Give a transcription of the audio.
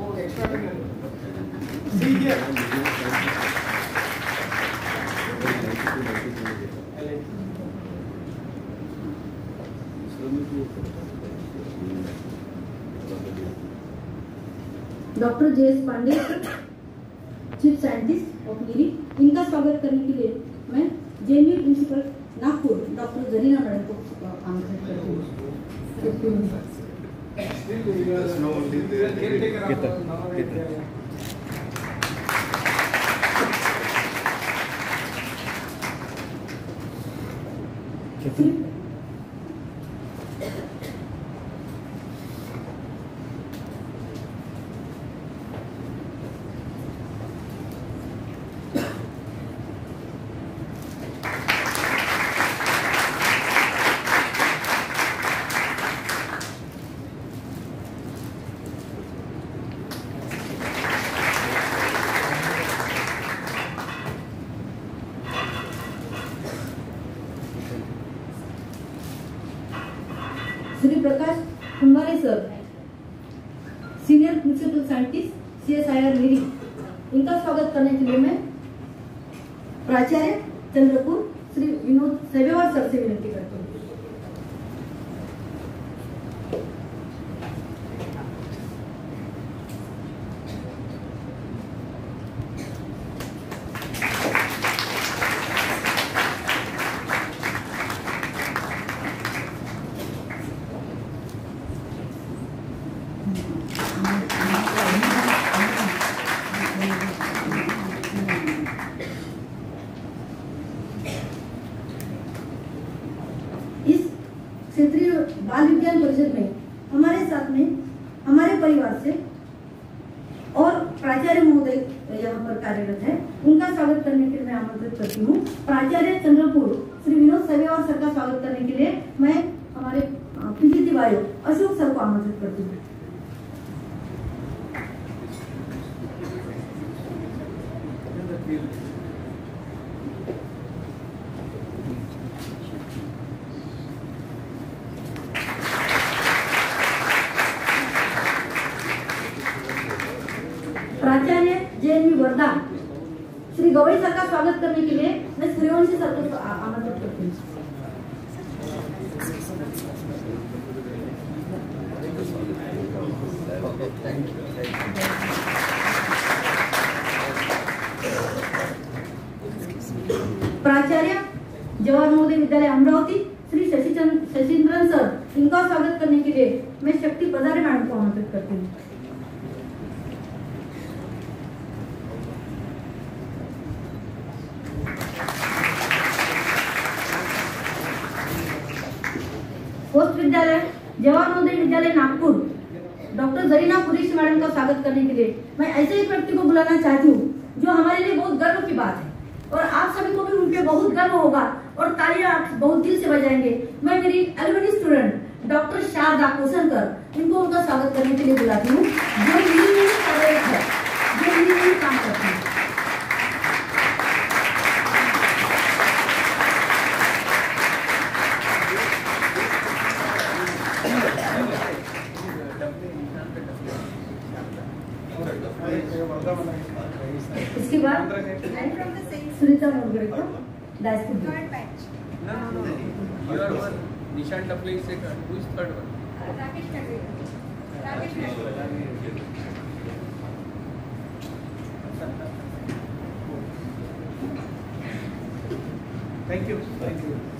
Doctor जे.एस. Pandey, chief scientist of NEERI, इनका स्वागत करने के लिए मैं JNU principal Nagpur doctor Zarina madam को आमंत्रित करती हूँ। Shri Prakash Kumbhare sir, senior principal scientist CSIR NEERI, इनका स्वागत करने के लिए मैं प्राचार्य चंद्रपुर श्री विनोद सेवेवार सर से विनती करती हूँ। क्षेत्रीय बाल विज्ञान परिषद में हमारे साथ में हमारे परिवार से और प्राचार्य महोदय यहाँ पर कार्यरत है, उनका स्वागत करने के लिए मैं आमंत्रित करती हूँ। प्राचार्य चंद्रपुर श्री विनोद सेवेवार सर का स्वागत करने के लिए मैं हमारे पीजीटी बायो अशोक सर को आमंत्रित करती हूँ। प्राचार्य जेएनयू वर्धा श्री गवई सर का स्वागत करने के लिए मैं सूर्यवंशी सर को आमंत्रित करती हूँ। प्राचार्य जवाहर नवोदय विद्यालय अमरावती श्री शशिचंद्रन सर, इनका स्वागत करने के लिए मैं शक्ति पधारे मैडम को आमंत्रित करती हूँ। पोस्ट विद्यालय जवाहर नवोदय विद्यालय नागपुर डॉक्टर जरीना कुरैशी मैडम का स्वागत करने के लिए मैं ऐसे एक व्यक्ति को बुलाना चाहती हूँ जो हमारे लिए बहुत गर्व की बात है और आप सभी को भी उन पे बहुत गर्व होगा और तालियां आप बहुत दिल से बजाएंगे। मैं मेरी alumni student doctor Sharda Kosankar, इनको उनका स्वागत करने के लिए बुलाती हूँ, जो नीरी में कार्यरत है, जो नीरी में काम करती है। इसके बाद सुनीता मुरगरे को डाइस को third batch. No. You are one. Nishan Tapli is second. Who is third one? Rakesh Nagpur. Rakesh Nagpur. Thank you.